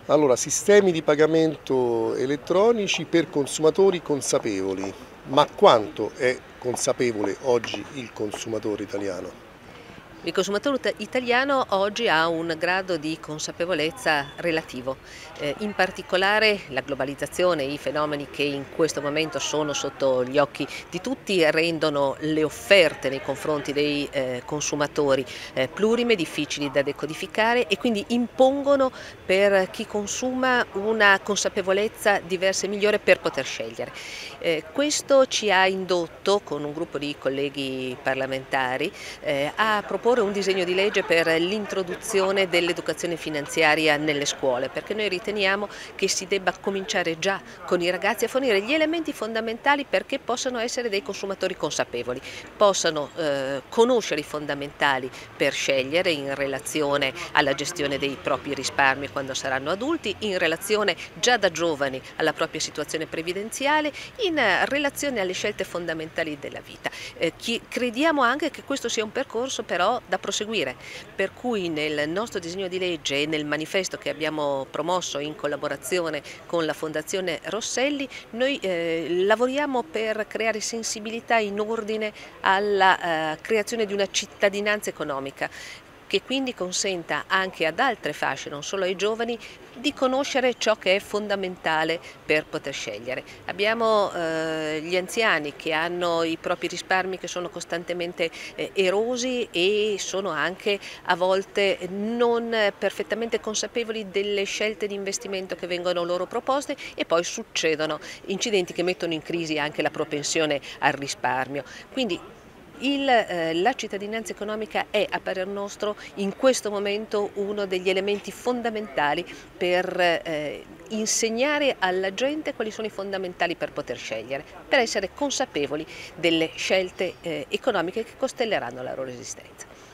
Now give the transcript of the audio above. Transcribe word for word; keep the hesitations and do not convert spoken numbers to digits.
Allora, sistemi di pagamento elettronici per consumatori consapevoli. Ma quanto è consapevole oggi il consumatore italiano? Il consumatore ut- italiano oggi ha un grado di consapevolezza relativo, eh, in particolare la globalizzazione, i fenomeni che in questo momento sono sotto gli occhi di tutti rendono le offerte nei confronti dei eh, consumatori eh, plurime, difficili da decodificare e quindi impongono per chi consuma una consapevolezza diversa e migliore per poter scegliere. Eh, questo ci ha indotto, con un gruppo di colleghi parlamentari, eh, a proporre un disegno di legge per l'introduzione dell'educazione finanziaria nelle scuole, perché noi riteniamo che si debba cominciare già con i ragazzi a fornire gli elementi fondamentali perché possano essere dei consumatori consapevoli, possano eh, conoscere i fondamentali per scegliere in relazione alla gestione dei propri risparmi quando saranno adulti, in relazione già da giovani alla propria situazione previdenziale, in relazione alle scelte fondamentali della vita. Eh, chi, crediamo anche che questo sia un percorso però da proseguire, per cui nel nostro disegno di legge e nel manifesto che abbiamo promosso in collaborazione con la Fondazione Rosselli, noi eh, lavoriamo per creare sensibilità in ordine alla eh, creazione di una cittadinanza economica che quindi consenta anche ad altre fasce, non solo ai giovani, di conoscere ciò che è fondamentale per poter scegliere. Abbiamo eh, gli anziani che hanno i propri risparmi che sono costantemente eh, erosi e sono anche a volte non perfettamente consapevoli delle scelte di investimento che vengono loro proposte e poi succedono incidenti che mettono in crisi anche la propensione al risparmio. Quindi il, eh, la cittadinanza economica è, a parer nostro, in questo momento uno degli elementi fondamentali per eh, insegnare alla gente quali sono i fondamentali per poter scegliere, per essere consapevoli delle scelte eh, economiche che costelleranno la loro esistenza.